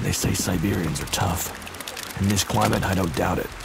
They say Siberians are tough. In this climate, I don't doubt it.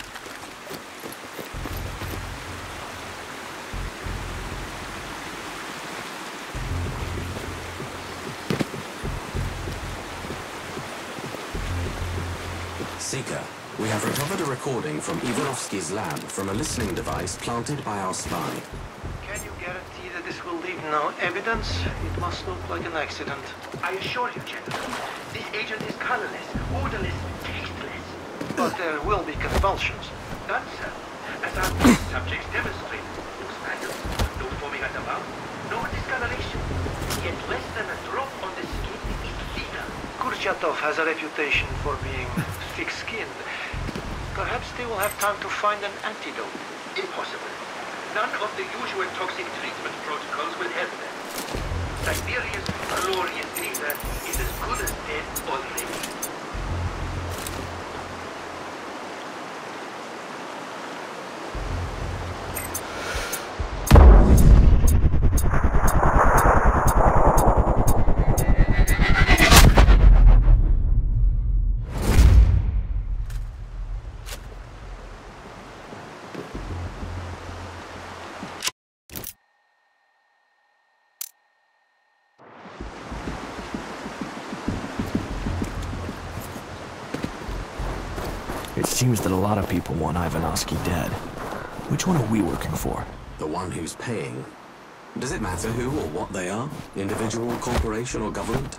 Seeker, we have recovered a recording from Ivanovsky's lab from a listening device planted by our spy. Can you guarantee that this will leave no evidence? It must look like an accident. I assure you, gentlemen, this agent is colorless, odorless, tasteless. But there will be convulsions. None, sir. As our test subjects demonstrate, no spasms, no foaming at the mouth, no discoloration. Yet less than a drop on the skin is legal. Kurchatov has a reputation for being thick-skinned. Perhaps they will have time to find an antidote. Impossible. None of the usual toxic treatment protocols will help them. Siberia's glorious leader is as good as dead already. It seems that a lot of people want Ivanovsky dead. Which one are we working for? The one who's paying. Does it matter who or what they are? Individual, corporation, or government?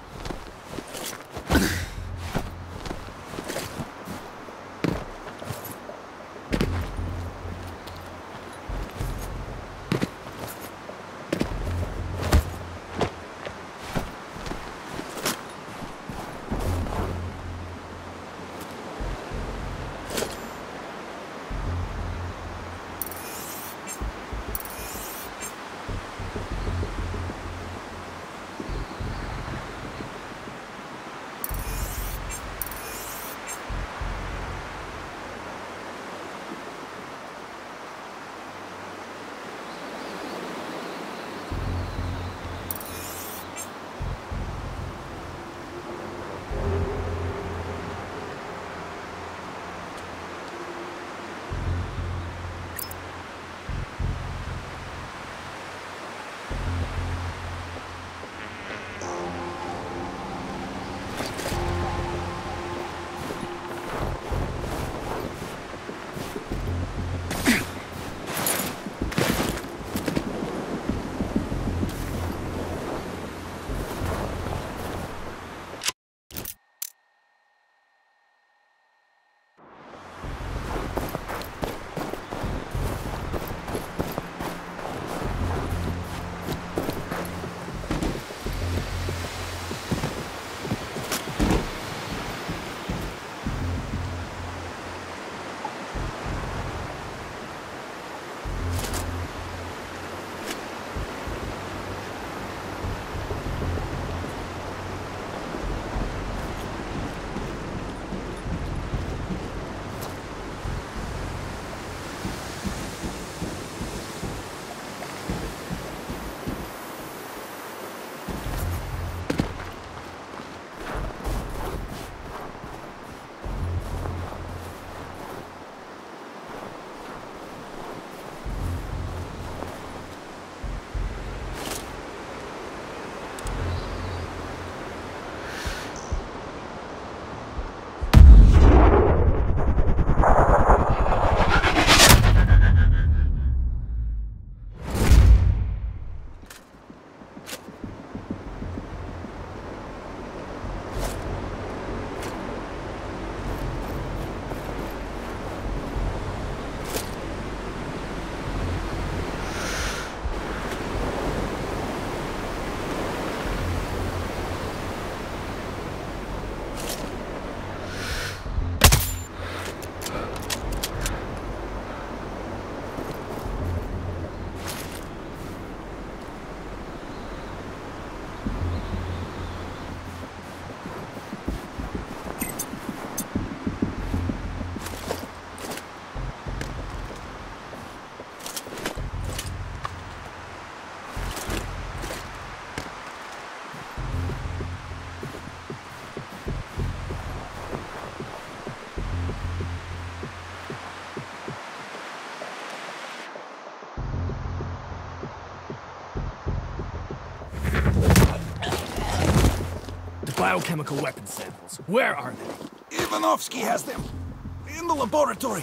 biochemical weapon samples. Where are they? Ivanovsky has them. In the laboratory.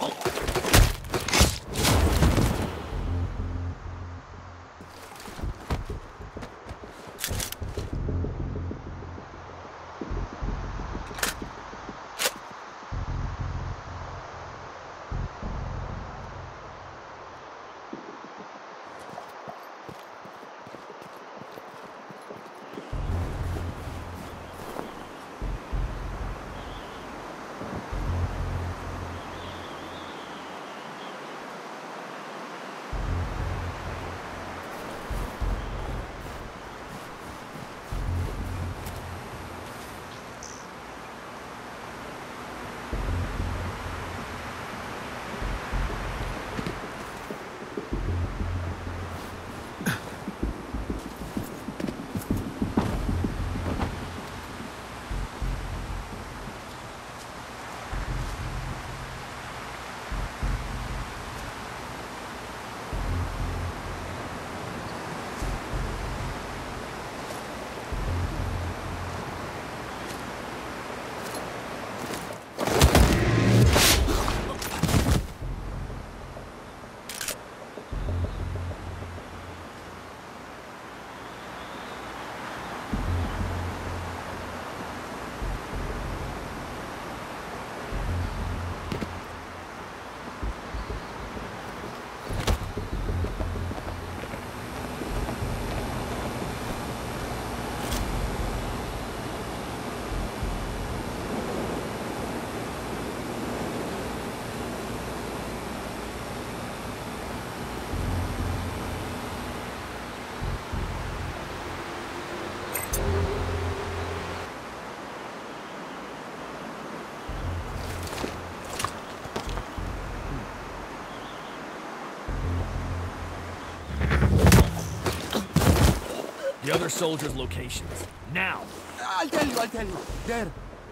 The other soldiers' locations. Now! I'll tell you. There.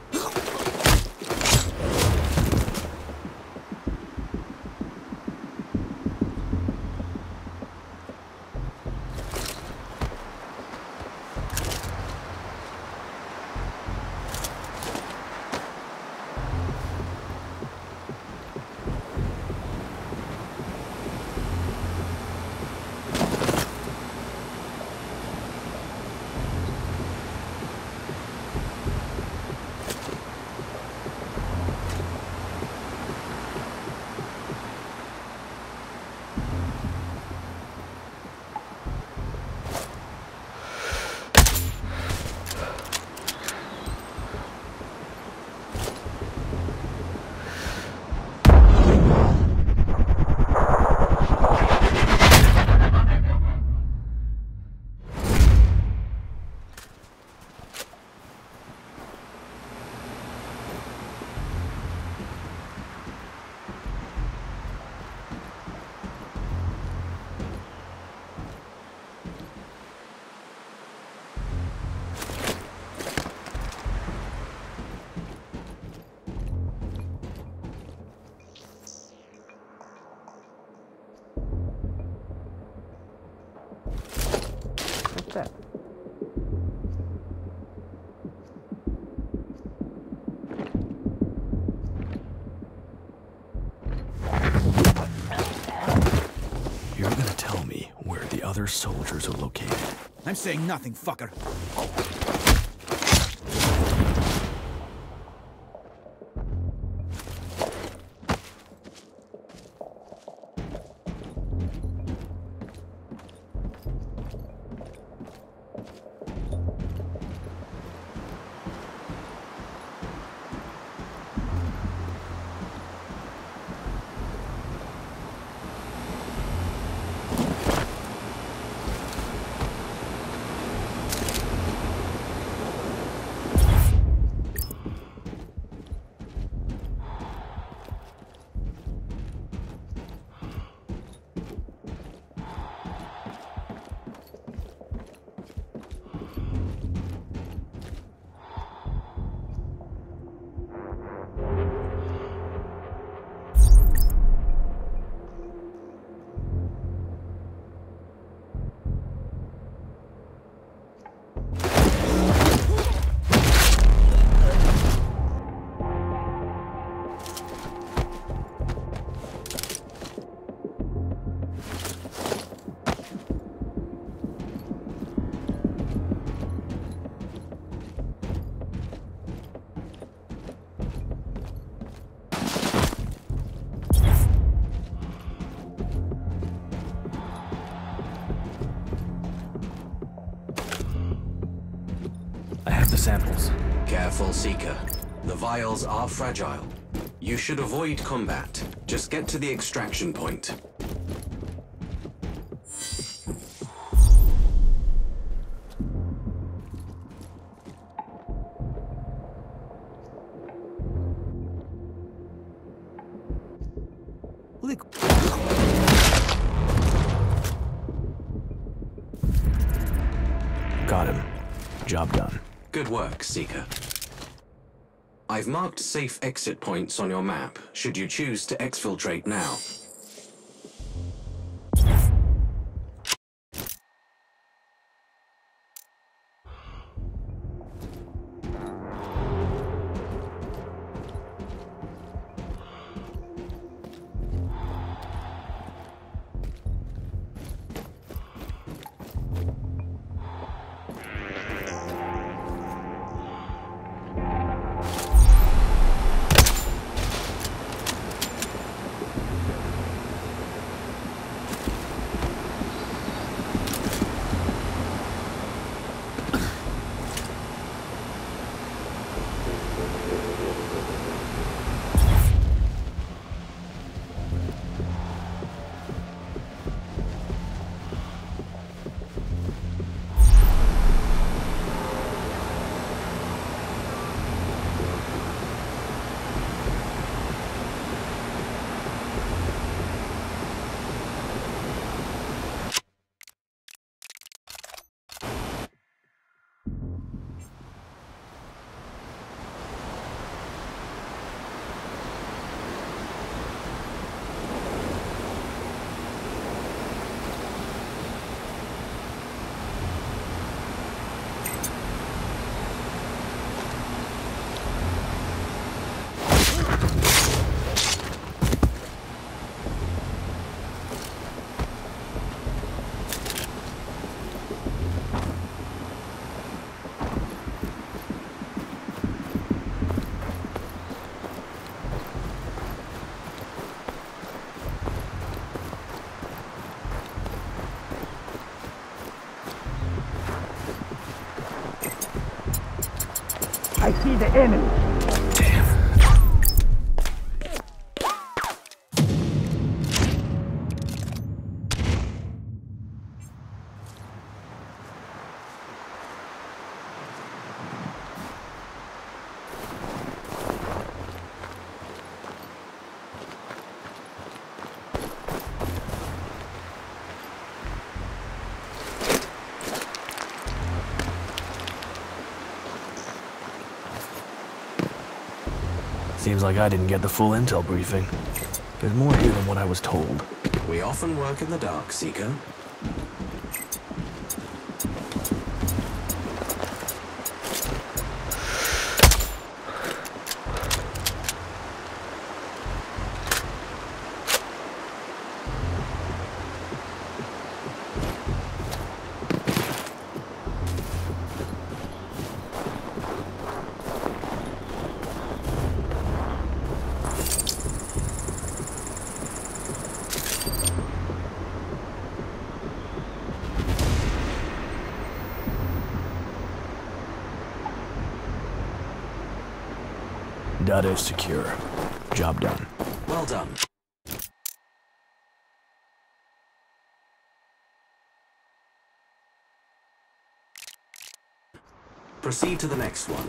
You're gonna tell me where the other soldiers are located. I'm saying nothing, fucker. the samples. Careful, Seeker. The vials are fragile. You should avoid combat. Just get to the extraction point. Got him. Job done. Good work, Seeker. I've marked safe exit points on your map, should you choose to exfiltrate now. I see the enemy. Seems like I didn't get the full intel briefing. There's more here than what I was told. We often work in the dark, Seeker. Data is secure. Job done. Well done. Proceed to the next one.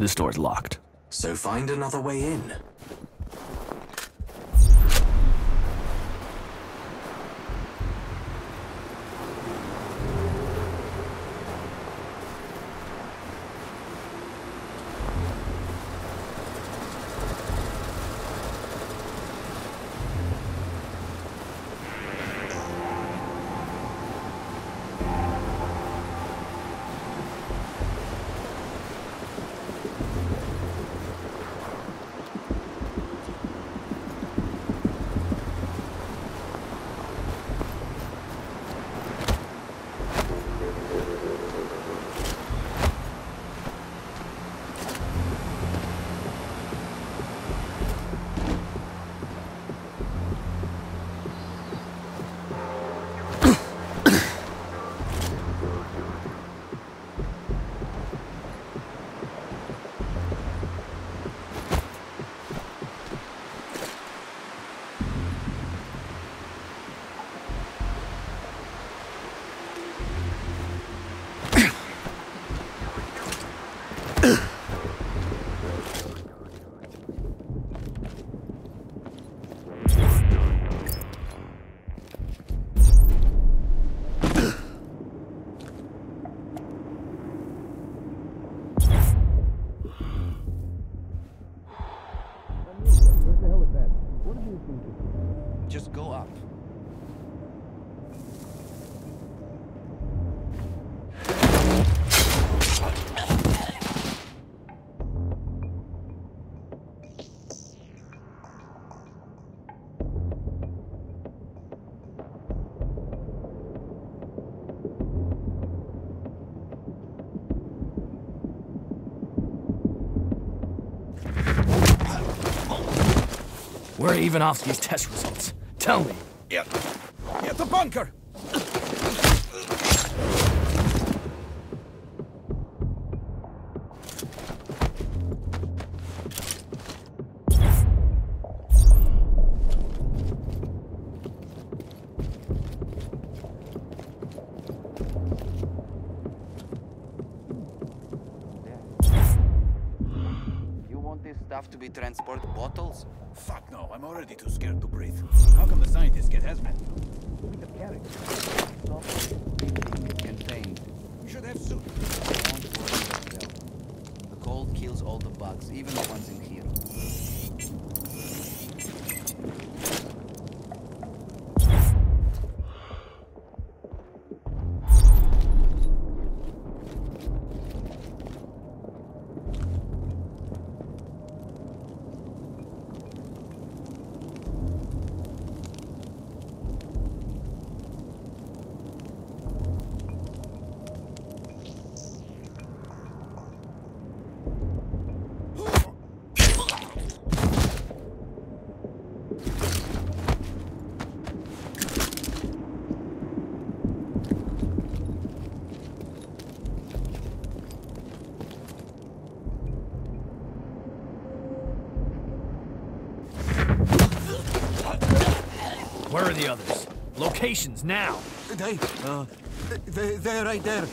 This door's locked. So find another way in. Just go up. Where are Ivanovsky's test results? Tell me. Yep. Get the bunker! You want this stuff to be transport bottles? Fuck no, I'm already too scared to breathe. How come the scientists get hazmat? We can carry it. Contained. We should have suit. Don't worry yourself. The cold kills all the bugs, even the ones in here. Where are the others? Locations, now! They're right there.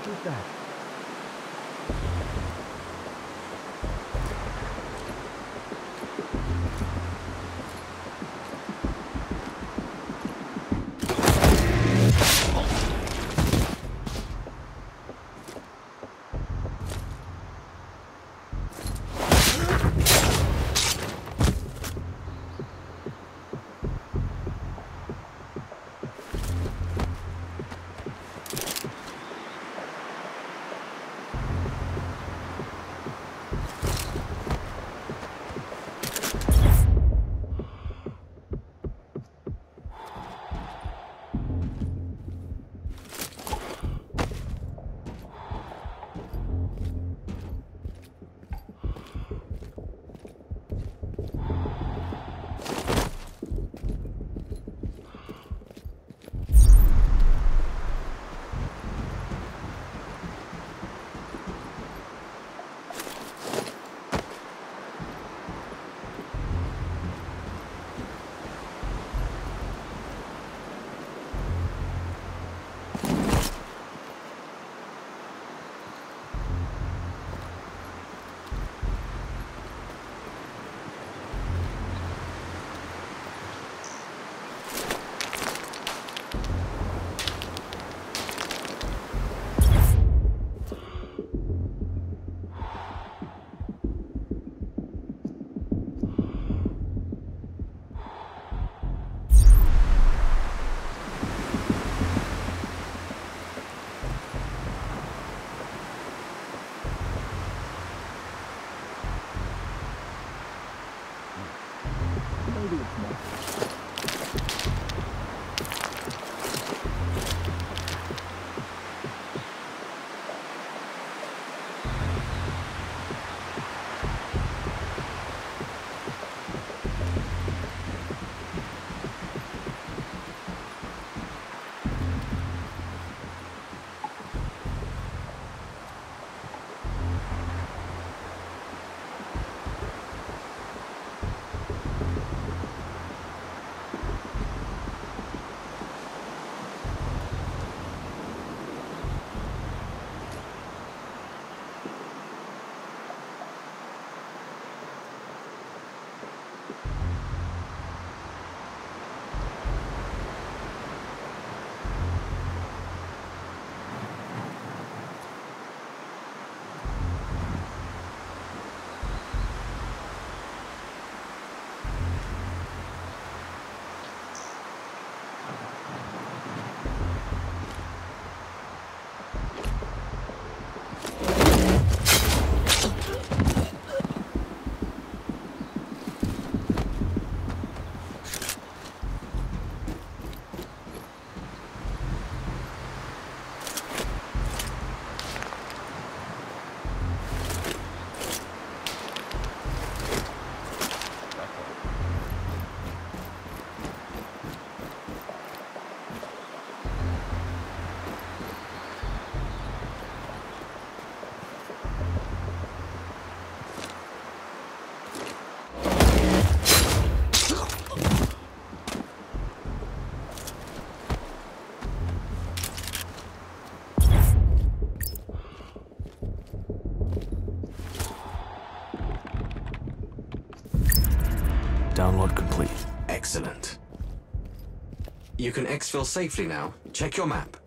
Who's that? Download complete. Excellent. You can exfil safely now. Check your map.